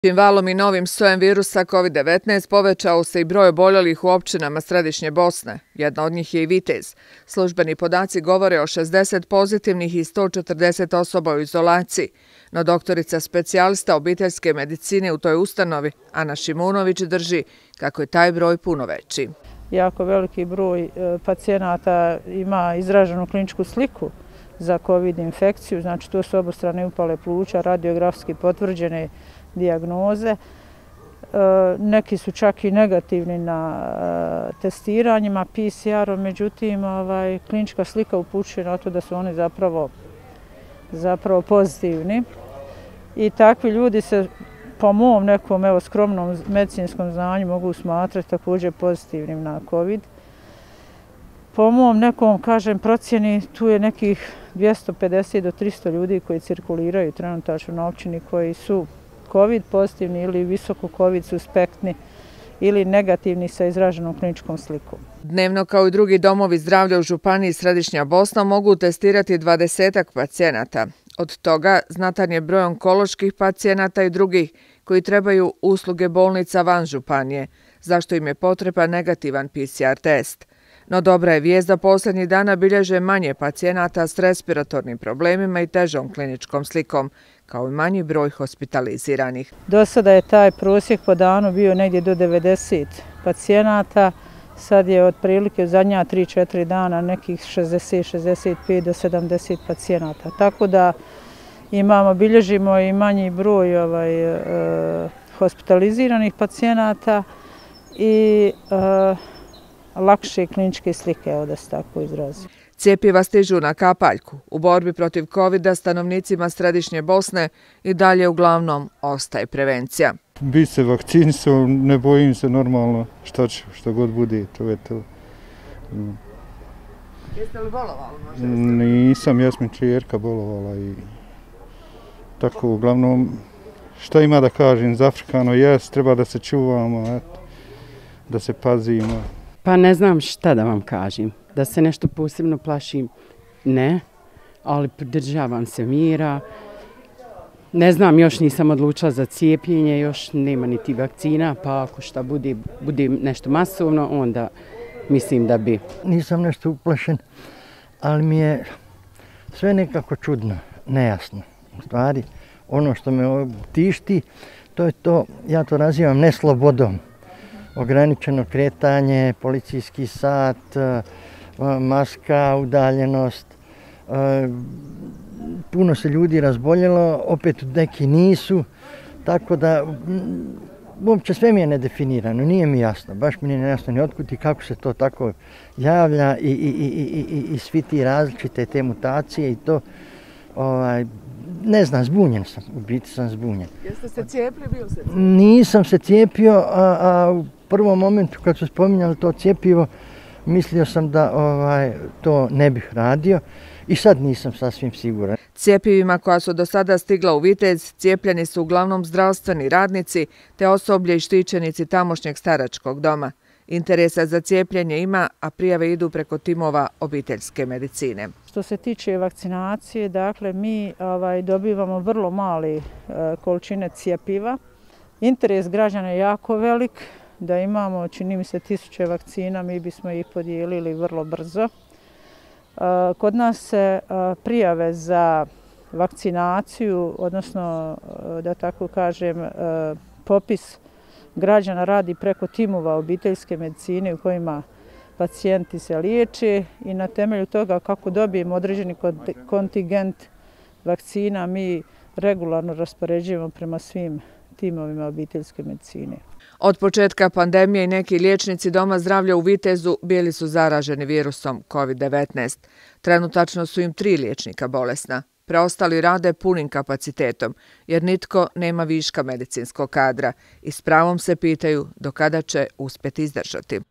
Tim valom i novim sojem virusa COVID-19 povećao se i broj oboljelih u općinama središnje Bosne. Jedna od njih je i Vitez. Službeni podaci govore o 60 pozitivnih i 140 osoba u izolaciji. No doktorica specijalista obiteljske medicine u toj ustanovi, Ana Šimunović, drži kako je taj broj puno veći. Jako veliki broj pacijenata ima izraženu kliničku sliku za COVID infekciju, znači to su obostrane upale pluća, radiografski potvrđene dijagnoze. Neki su čak i negativni na testiranjima PCR-om, međutim klinička slika upućuje na to da su oni zapravo pozitivni. I takvi ljudi se po mom nekom skromnom medicinskom znanju mogu smatrati također pozitivnim na COVID. Po mom nekom, procjeni, tu je nekih 250 do 300 ljudi koji cirkuliraju trenutačno na općini koji su COVID pozitivni ili visoko COVID suspektni ili negativni sa izraženom kliničkom slikom. Dnevno, kao i drugi domovi zdravlja u županiji Središnja Bosna, mogu testirati 20-ak pacijenata. Od toga znatan je broj onkoloških pacijenata i drugih koji trebaju usluge bolnica van županije, zašto im je potreban negativan PCR test. No dobra je vijest da posljednjih dana bilježe manje pacijenata s respiratornim problemima i težom kliničkom slikom, kao i manji broj hospitaliziranih. Do sada je taj prosjek po danu bio negdje do 90 pacijenata, sad je otprilike u zadnja 3-4 dana nekih 60-65 do 70 pacijenata. Tako da bilježimo i manji broj hospitaliziranih pacijenata i lakše kliničke slike, da se tako izrazi. Cjepiva stižu na kapaljku. U borbi protiv COVID-a stanovnicima Središnje Bosne i dalje uglavnom ostaje prevencija. Bi se vakcinisao, ne bojim se, normalno, što god bude, to je to. Jeste li bolovali možda? Nisam, jasmin čerka bolovala i tako, uglavnom, što ima da kažem, zafrkano jest, treba da se čuvamo, da se pazimo. Pa ne znam šta da vam kažem. Da se nešto posebno plašim, ne, ali pridržavam se mjera. Ne znam, još nisam odlučila za cijepljenje, još nema niti vakcina, pa ako šta bude nešto masovno, onda mislim da bi. Nisam nešto uplašen, ali mi je sve nekako čudno, nejasno. U stvari, ono što me tišti, to je to, ja to nazivam neslobodom. Ograničeno kretanje, policijski sat, maska, udaljenost. Puno se ljudi razboljelo, opet neki nisu, tako da uopće sve mi je nedefinirano, nije mi jasno, baš mi nije jasno ni otkud i kako se to tako javlja i svi ti različite te mutacije i to, ne znam, zbunjen sam, u biti sam zbunjen. Jeste se cijepili, bio se cijepio? Nisam se cijepio, a u prvom momentu kad su spominjali to cijepivo, mislio sam da to ne bih radio i sad nisam sasvim siguran. Cjepivima koja su do sada stigla u Vitez cijepljeni su uglavnom zdravstveni radnici te osoblje i štićenici tamošnjeg staračkog doma. Interesa za cijepljenje ima, a prijave idu preko timova obiteljske medicine. Što se tiče vakcinacije, dakle, mi dobivamo vrlo male količine cijepiva. Interes građana je jako velik. Da imamo, čini mi se, 1000 vakcina, mi bismo ih podijelili vrlo brzo. Kod nas se prijave za vakcinaciju, odnosno, da tako kažem, popis građana radi preko timova obiteljske medicine u kojima pacijenti se liječe i na temelju toga kako dobijemo određeni kontingent vakcina, mi regularno raspoređujemo prema svim timovima obiteljske medicine. Od početka pandemije i neki liječnici Doma zdravlja u Vitezu bili su zaraženi virusom COVID-19. Trenutačno su im 3 liječnika bolesna. Preostali rade punim kapacitetom, jer nitko nema viška medicinskog kadra i s pravom se pitaju do kada će uspjeti izdržati.